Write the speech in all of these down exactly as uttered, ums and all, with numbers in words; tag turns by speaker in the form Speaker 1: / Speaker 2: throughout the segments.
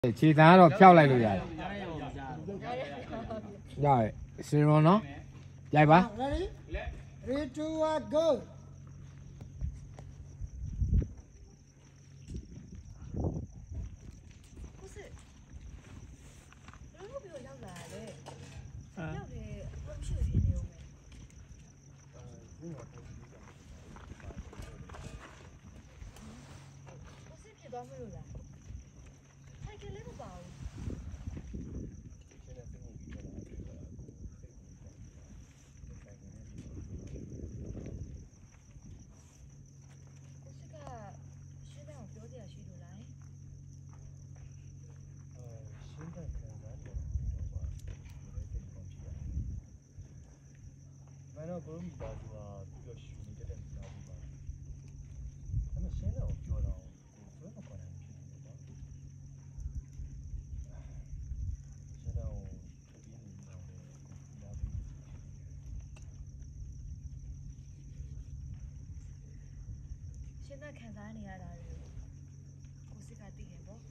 Speaker 1: ခြေတန်းကတော့ဖျောက်လိုက်လို့ရတယ်ရတယ်စင်ရွန်နော်ရိုက်ပါ
Speaker 2: ready three two one go
Speaker 3: ကိုစစ်ဘယ်လိုပြောရောက်လာလဲရောက်တယ်ဘာမှရှိဖြစ်နေဦးမယ်ကိုစစ်ဖြစ်သွားမလို့လားထိုက်ကလေးမပါဘူး
Speaker 4: တော့ကိုမိသားစုကပြီးတော့ရှင်နေတဲ့မိသားစုပါဒါပေမဲ့ရှင်းတော့ပြောတော့ကိုဆွဲမခေါ်နိုင်ဖြစ်နေတယ်ပေါ့ရှင်းတော့ထွက်ပြေးနေတော့ကိုလာပြီး
Speaker 3: ရှင်းတဲ့ခံစားနေရတာတွေကိုကိုစစ်ကသိတယ်ပေါ့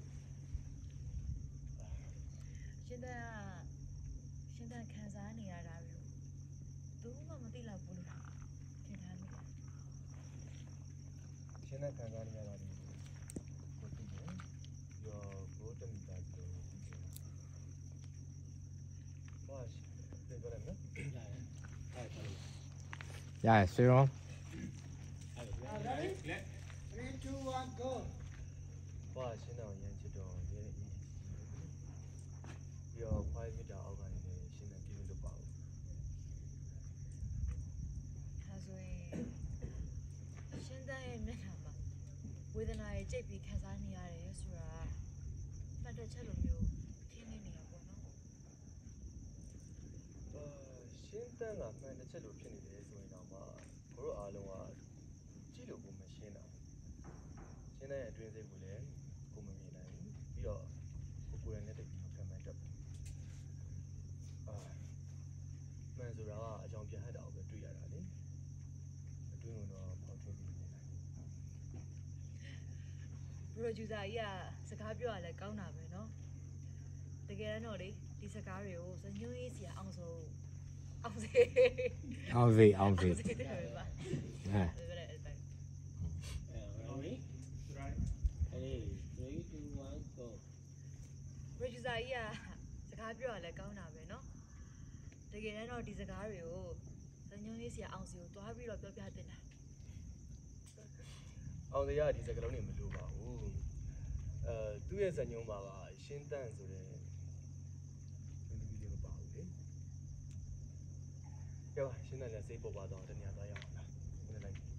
Speaker 3: ရှင်းတဲ့ရှင်းတဲ့ခံစားနေရတာတွေကိုသူမှမသိလောက်ဘူးလို့ထင်ထားမိတယ်
Speaker 4: ရှင်းတဲ့ခံစားနေရတာတွေကိုကိုသိတယ်ပြီးတော့ဘိုးတမိသားစုကိုသိတယ်ဘာရှိတယ်ပြောရမလဲ
Speaker 1: ရတယ်စင်ရွန်
Speaker 2: ready three two one go
Speaker 4: ဘာရှင်းတော့ရမ်းချစ်တော့ရဲအေးပြီးတော့ဖိုင်မီတာအောက်ကနေရှင်းတဲ့ပြည့်လို့ပါဘူး
Speaker 3: ဒါဆိုရင်ရှင်းတဲ့မျက်နှာမှာဝေဒနာရဲ့ကြိတ်ပြီးခံစားနေရတယ်ဆိုတာမှတ်တဲ့ချက်လိုမျိုးထင်နေနေတာပေါ့နော်
Speaker 4: အာရှင်းတန်းကမှန်တစ်ချက်လိုဖြစ်နေတယ်ဆိုရင်တော့မှကိုတို့အားလုံးကကြည့်လို့ကိုမရှင်းတာရှင်းတဲ့အတွင်းစိတ်ကိုလည်းကိုမမြင်နိုင်ဘူးပြီးတော့ကိုကိုယ်ရနဲ့တိတ်ပြီးမခံမှန်းတတ်ဘူးအာမှန်ဆိုတာကအကြောင်းပြန်ဟတ်တာကိုပဲတွေ့ရတာလေအတွင်းကတော့ဖောက်ထွင်းပြီးနေနိုင်
Speaker 3: ပရိုဂျူဆာကြီးကစကားပြောရလဲကောင်းတာပဲเนาะတကယ်တော့လေဒီစကားတွေကိုစညွှန်းရေးစီအောင်ဆိုအောင်စေ
Speaker 1: အောင်စေအောင်စေ
Speaker 3: ဟဲ့
Speaker 1: ဟဲ့
Speaker 3: ပရိုဂျူဆာကြီးကစကားပြောရလဲကောင်းတာပဲเนาะတကယ်တော့ဒီစကားတွေကိုစညွှန်းရေးစီအောင်စီကိုတွားပြီးတော့ပြောပြတင်တာ
Speaker 4: အောင်စရာဒီစကားလုံးတွေမလိုပါဘူးအဲသူ့ရဲ့ဇညုံမှာပါရှင်းတန့်ဆိုတဲ့လူလူလေးမပါဘူးလေကြောက်ရှင်းတန့်လည်းစိတ်ပေါ်ပါတော့တနေရာသားရအောင်လားဒီလိုက်